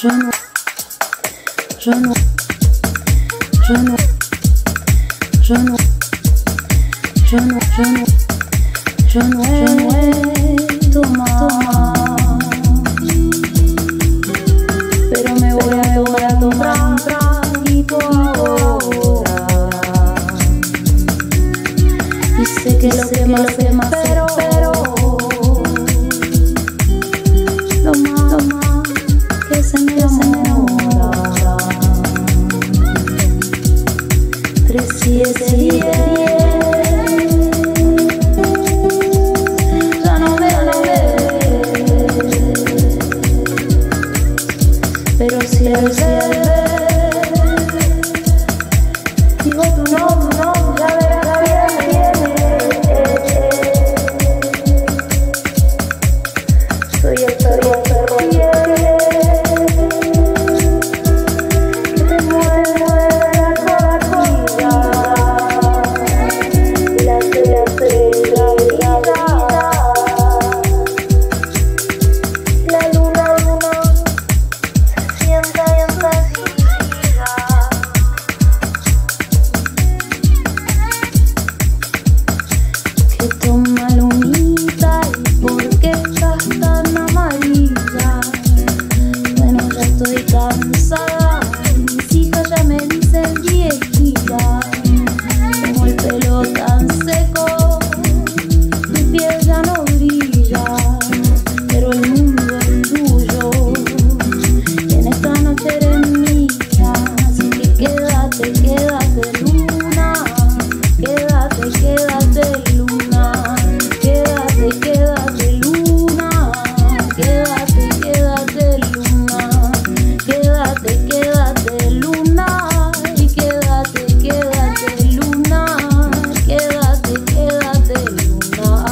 Yo no, yo no, yo no, yo no, yo no, yo no, yo no he tomado, pero me voy a tomar un traguito ahora. Y sé que lo que más espero, lo más que se me enamora. 3, 7, 10. Ya no me pero si al ver, digo tu nombre, ya verás soy el perro que te muerde la comida, la estrella la luna se sienta en paciencia. Que toma lunita y por qué estás tan amarilla. Bueno, ya estoy cansada, mis hijas ya me dicen viejita. Tengo el pelo tan seco, mi piel ya no brilla, pero el mundo es tuyo y en esta noche eres mía. Así que quédate, quédate luna, quédate, quédate luna, quédate, quédate luna, quédate, quédate luna, quédate, quédate luna, y quédate, quédate luna, quédate, quédate luna.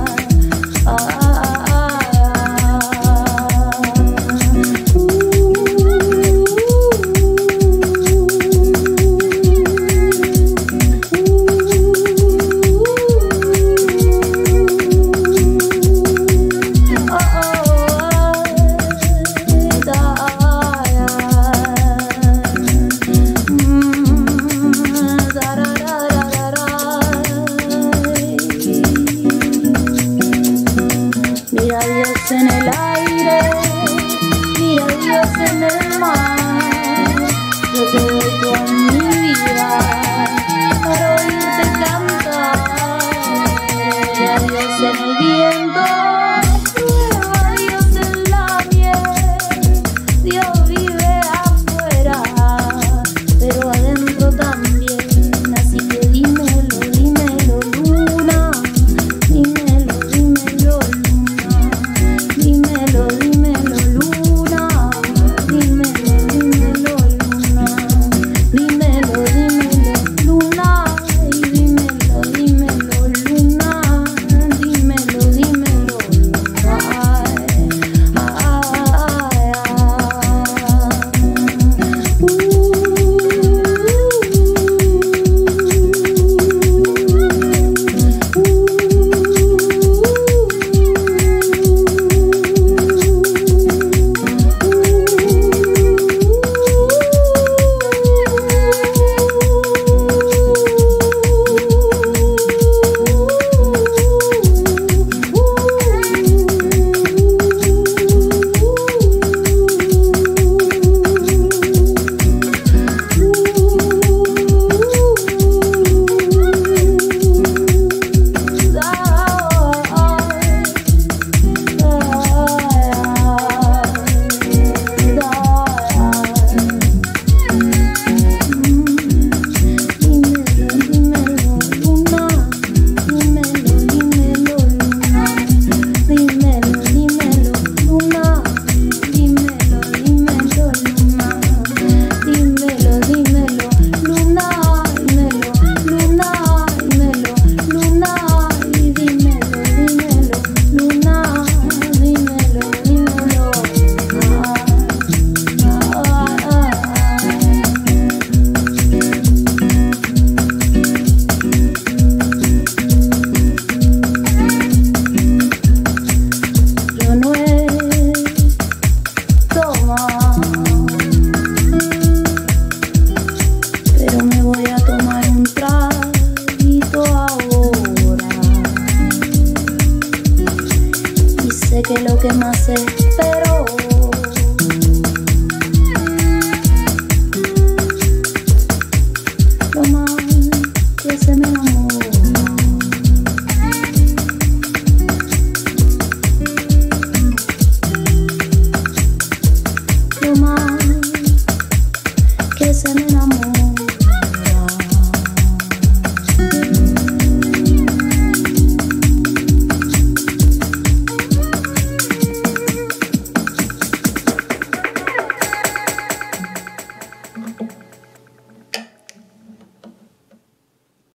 Mira a Dios en el aire, mira a Dios en el mar. Yo te doy toda mi vida para oírte cantar. Mira a Dios en el viento, mira a Dios en la miel. Dios vive afuera, pero adentro también. Así que dímelo, dímelo luna, dímelo, dímelo luna, dímelo, dímelo luna, dímelo, dímelo. lo que más espero.